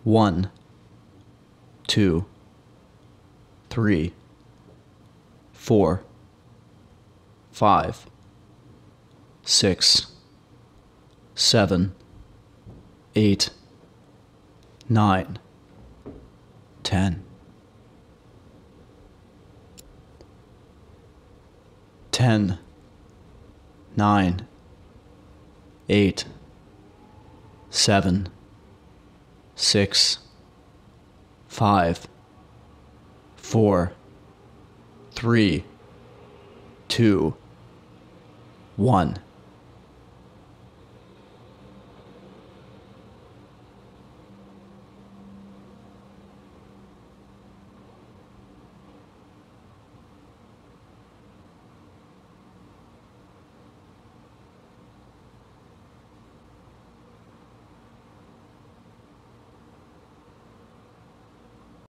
1, 2, 3, 4, 5, 6, 7, 8, 9, 10. 10, 9, 8, 7, 6, 5, 4, 3, 2, 1.